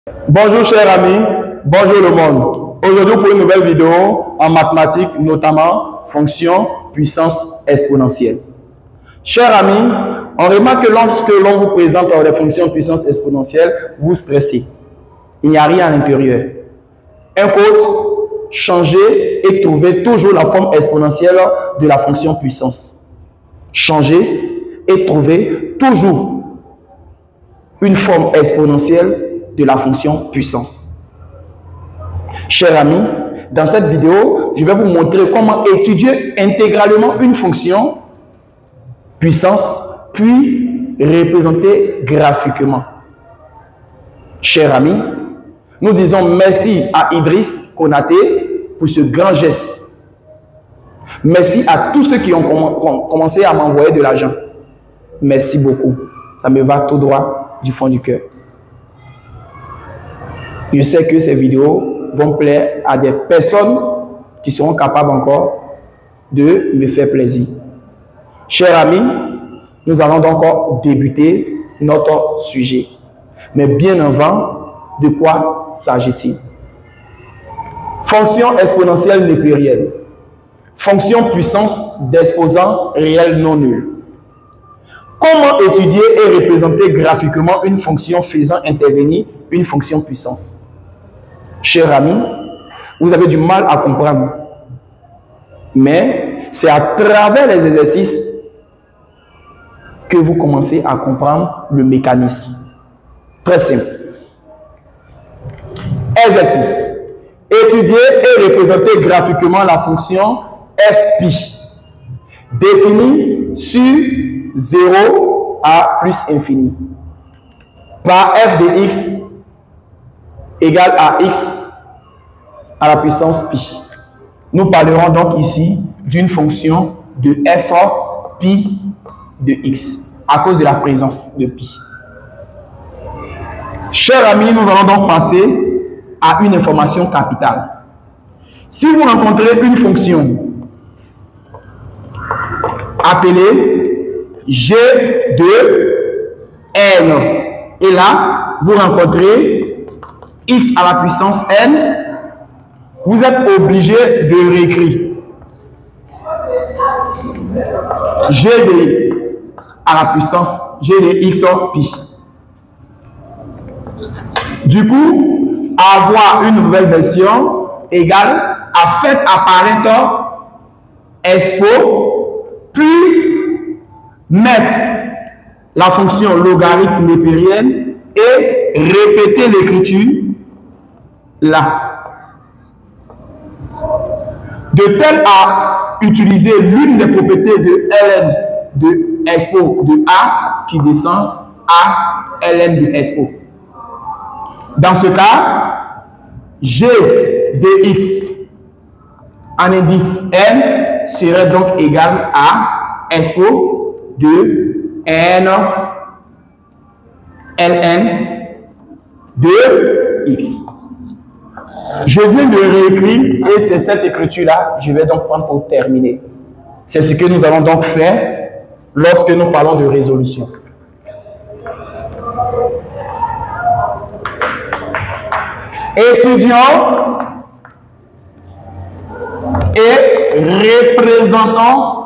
Bonjour chers amis, bonjour le monde. Aujourd'hui pour une nouvelle vidéo en mathématiques, notamment fonction puissance exponentielle. Chers amis, on remarque que lorsque l'on vous présente les fonctions puissance exponentielle, vous stressez. Il n'y a rien à l'intérieur. Un code, changer et trouver toujours la forme exponentielle de la fonction puissance. Changer et trouver toujours une forme exponentielle de la fonction puissance. Chers amis, dans cette vidéo, je vais vous montrer comment étudier intégralement une fonction puissance, puis représenter graphiquement. Chers amis, nous disons merci à Idriss Konaté pour ce grand geste. Merci à tous ceux qui ont commencé à m'envoyer de l'argent. Merci beaucoup. Ça me va tout droit du fond du cœur. Je sais que ces vidéos vont plaire à des personnes qui seront capables encore de me faire plaisir. Chers amis, nous allons donc débuter notre sujet. Mais bien avant, de quoi s'agit-il? Fonction exponentielle népérienne. Fonction puissance d'exposant réel non nul. Comment étudier et représenter graphiquement une fonction faisant intervenir une fonction puissance? Chers amis, vous avez du mal à comprendre. Mais c'est à travers les exercices que vous commencez à comprendre le mécanisme. Très simple. Exercice. Étudier et représenter graphiquement la fonction f'pi définie sur 0 à plus infini par f de x égale à x à la puissance pi. Nous parlerons donc ici d'une fonction de f pi de x à cause de la présence de pi. Chers amis, nous allons donc passer à une information capitale. Si vous rencontrez une fonction appelée g de n, et là, vous rencontrez x à la puissance n, vous êtes obligé de réécrire g de à la puissance g de x pi. Du coup, avoir une nouvelle version égale à faire apparaître expo, puis mettre la fonction logarithme népérienne et répéter l'écriture là. De tel à utiliser l'une des propriétés de Ln de expo de A qui descend à Ln de expo. Dans ce cas, g de x en indice n serait donc égal à expo de n ln de x. Je viens de réécrire et c'est cette écriture-là que je vais donc prendre pour terminer. C'est ce que nous allons donc faire lorsque nous parlons de résolution. Étudions et représentons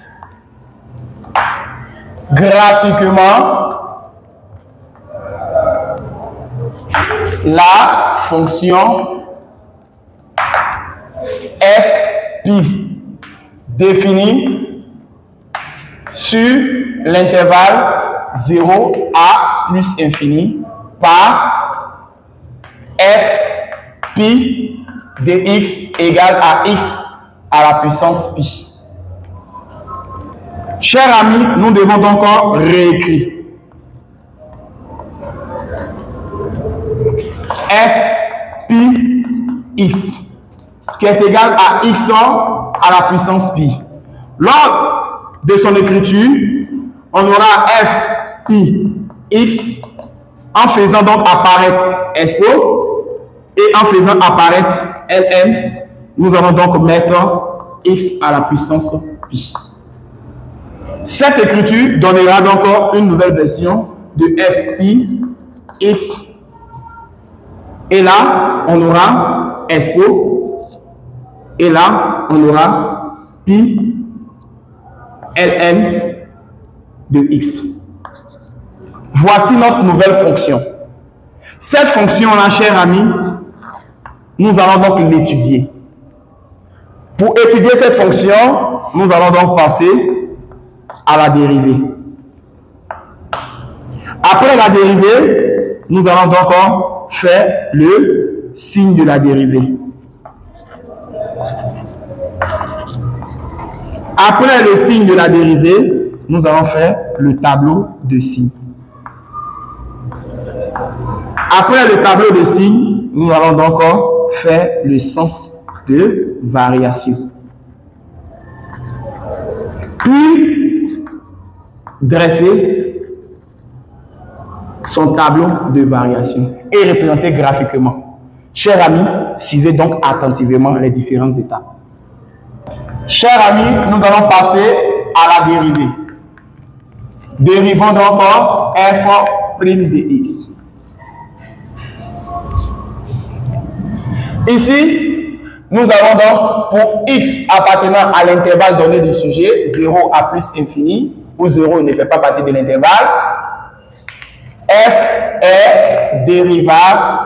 graphiquement la fonction f'pi définie sur l'intervalle 0 à plus infini par f'pi de x égale à x à la puissance pi. Chers amis, nous devons donc réécrire f'pi x qui est égal à x à la puissance pi. Lors de son écriture, on aura f'pi x en faisant donc apparaître expo et en faisant apparaître ln, nous allons donc mettre x à la puissance pi. Cette écriture donnera donc une nouvelle version de f'pi x Et là, on aura expo. Et là, on aura pi ln de x. Voici notre nouvelle fonction. Cette fonction-là, chers amis, nous allons donc l'étudier. Pour étudier cette fonction, nous allons donc passer à la dérivée. Après la dérivée, nous allons donc faire le signe de la dérivée. Après le signe de la dérivée, nous allons faire le tableau de signes. Après le tableau de signes, nous allons donc faire le sens de variation. Puis, dresser son tableau de variation et représenter graphiquement. Chers amis, suivez donc attentivement les différentes étapes. Chers amis, nous allons passer à la dérivée. Dérivons donc f' de x. Ici, nous avons donc pour x appartenant à l'intervalle donné du sujet, 0 à plus infini, où 0 ne fait pas partie de l'intervalle, f est dérivable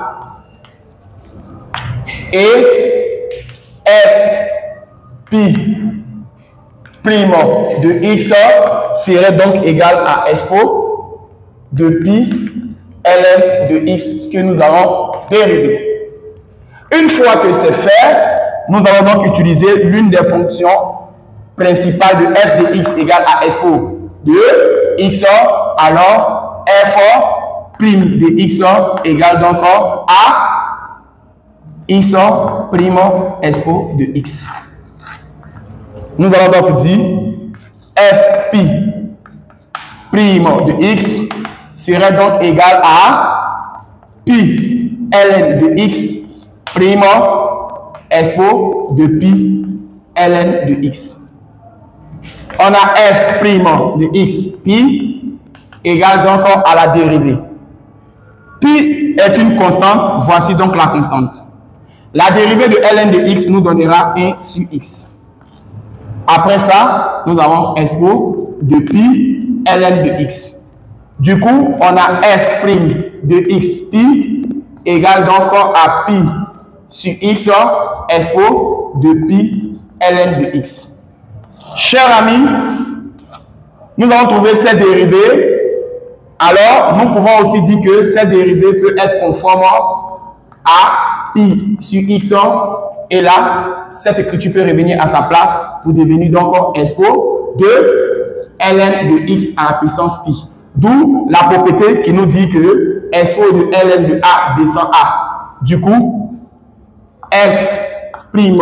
et f pi prime de x serait donc égal à expo de pi ln de x que nous allons dériver. Une fois que c'est fait, nous allons donc utiliser l'une des fonctions principales de f de x égale à expo de x, alors f' de x égale donc à x' expo de x. Nous allons donc dire f pi prime de x serait donc égal à pi ln de x prime expo de pi ln de x. On a f prime de x pi égale donc à la dérivée. Pi est une constante, voici donc la constante. La dérivée de ln de x nous donnera 1 sur x. Après ça, nous avons expo de pi ln de x. Du coup, on a f' de x pi égale donc à pi sur x expo de pi ln de x. Chers amis, nous allons trouver cette dérivée. Alors, nous pouvons aussi dire que cette dérivée peut être conforme à pi sur x. Et là, cette écriture peut revenir à sa place pour devenir donc expo de ln de x à la puissance pi. D'où la propriété qui nous dit que expo de ln de a descend a. Du coup, f' pi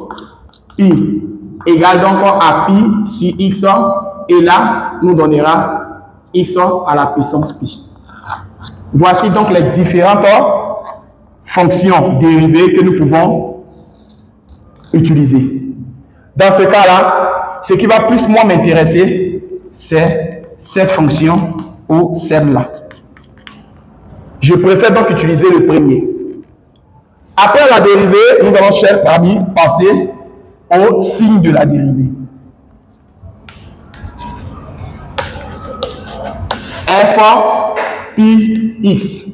égale donc à pi sur x et là, nous donnera x à la puissance pi. Voici donc les différentes fonctions dérivées que nous pouvons utiliser. Dans ce cas-là, ce qui va plus moi m'intéresser, c'est cette fonction ou celle-là. Je préfère donc utiliser le premier. Après la dérivée, nous allons, chers amis, passer au signe de la dérivée. f pi x.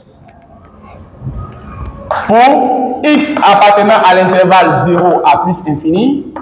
Pour x appartenant à l'intervalle 0 à plus infini,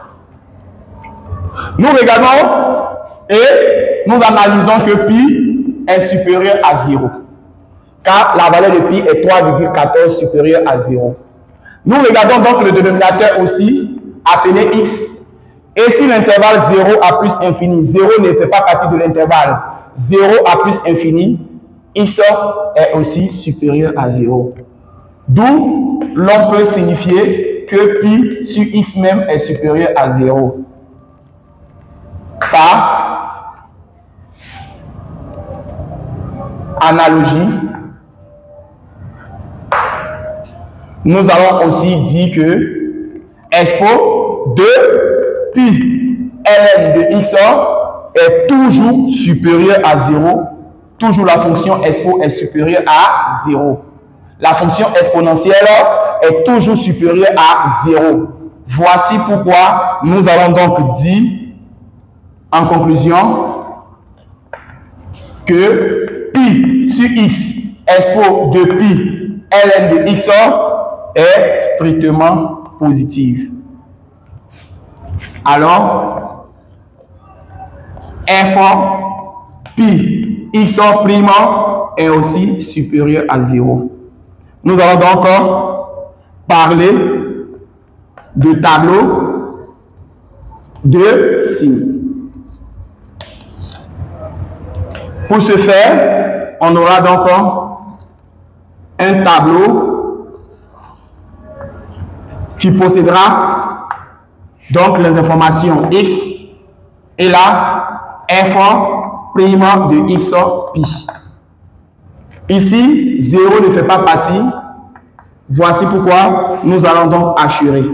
nous regardons et nous analysons que pi est supérieur à 0. Car la valeur de pi est 3,14 supérieure à 0. Nous regardons donc le dénominateur aussi, appelé x. Et si l'intervalle 0 à plus infini, 0 ne fait pas partie de l'intervalle 0 à plus infini, x est aussi supérieur à 0. D'où l'on peut signifier que pi sur x même est supérieur à 0. Par analogie, nous allons aussi dire que expo de pi ln de x est toujours supérieur à 0. Toujours la fonction expo est supérieure à 0. la fonction exponentielle est toujours supérieure à 0. Voici pourquoi nous allons donc dire en conclusion que pi sur x expo de pi ln de x est strictement positive. Alors, f pi x prime est aussi supérieur à 0. Nous allons donc parler de tableau de signes. Pour ce faire, on aura donc un tableau qui possédera donc les informations x et là f' de x pi. Ici, 0 ne fait pas partie. Voici pourquoi nous allons donc assurer.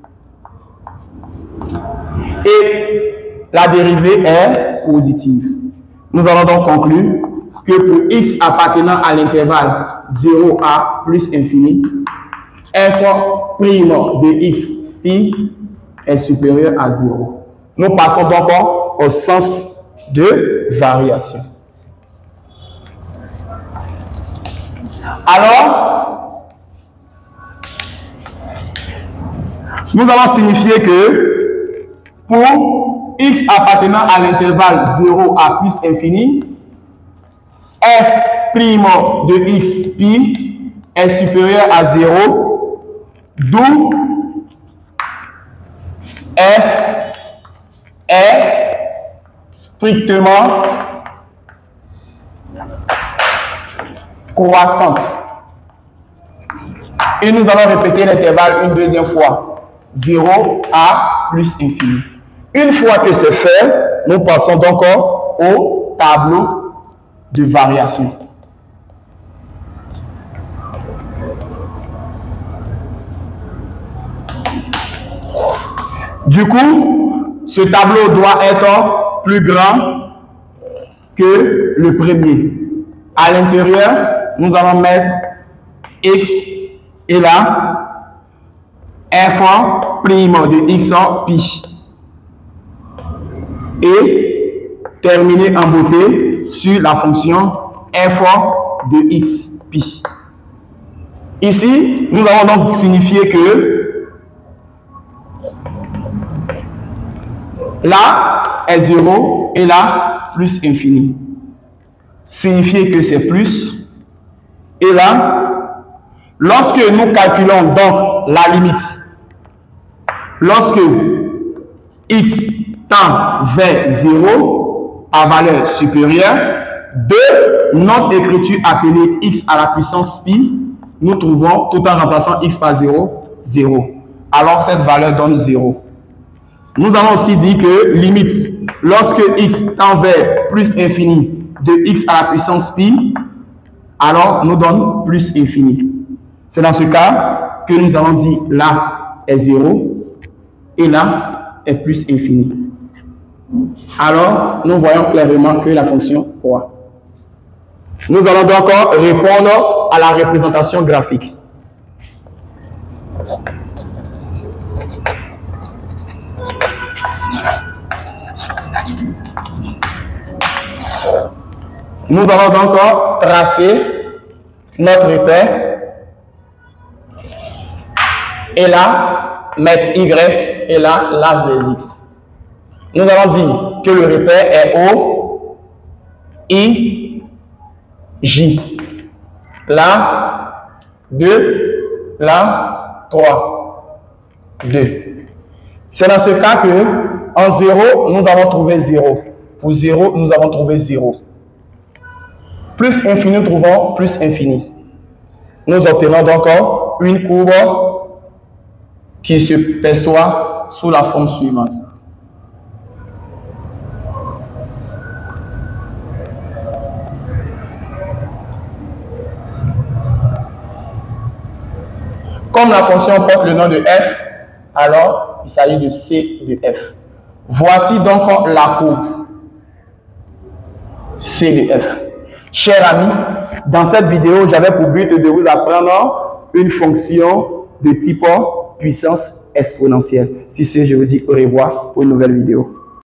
Et la dérivée est positive. Nous allons donc conclure que pour x appartenant à l'intervalle 0 à plus infini, f' de x pi est supérieur à 0. Nous passons donc au sens de variation. Alors, nous allons signifier que pour x appartenant à l'intervalle 0 à plus infini, f' de x pi est supérieur à 0, d'où f est strictement croissante. Et nous allons répéter l'intervalle une deuxième fois. 0 à plus infini. Une fois que c'est fait, nous passons donc au tableau de variation. Du coup, ce tableau doit être plus grand que le premier. À l'intérieur, nous allons mettre x et là, f' de x pi. Et terminer en beauté sur la fonction f' de x pi. Ici, nous allons donc signifier que là est 0 et là plus infini. Signifier que c'est plus. Et là, lorsque nous calculons donc la limite, lorsque x tend vers 0 à valeur supérieure de notre écriture appelée x à la puissance pi, nous trouvons, tout en remplaçant x par 0, 0. Alors cette valeur donne 0. Nous allons aussi dire que limite, lorsque x tend vers plus infini de x à la puissance pi, alors nous donne plus infini. C'est dans ce cas que nous allons dire là est 0 et là est plus infini. Alors, nous voyons clairement que la fonction croît. Nous allons donc répondre à la représentation graphique. Nous allons donc tracer notre repère et là mettre y et là l'axe des x. Nous allons dire que le repère est O, I, J. Là, 2, là, 3, 2. C'est dans ce cas que en 0, nous avons trouvé 0. Pour 0, nous avons trouvé 0. Plus infini, nous trouvons plus infini. Nous obtenons donc une courbe qui se perçoit sous la forme suivante. Comme la fonction porte le nom de f, alors il s'agit de c de f. Voici donc la courbe c de f. Chers amis, dans cette vidéo, j'avais pour but de vous apprendre une fonction de type puissance exponentielle. Si c'est, je vous dis au revoir pour une nouvelle vidéo.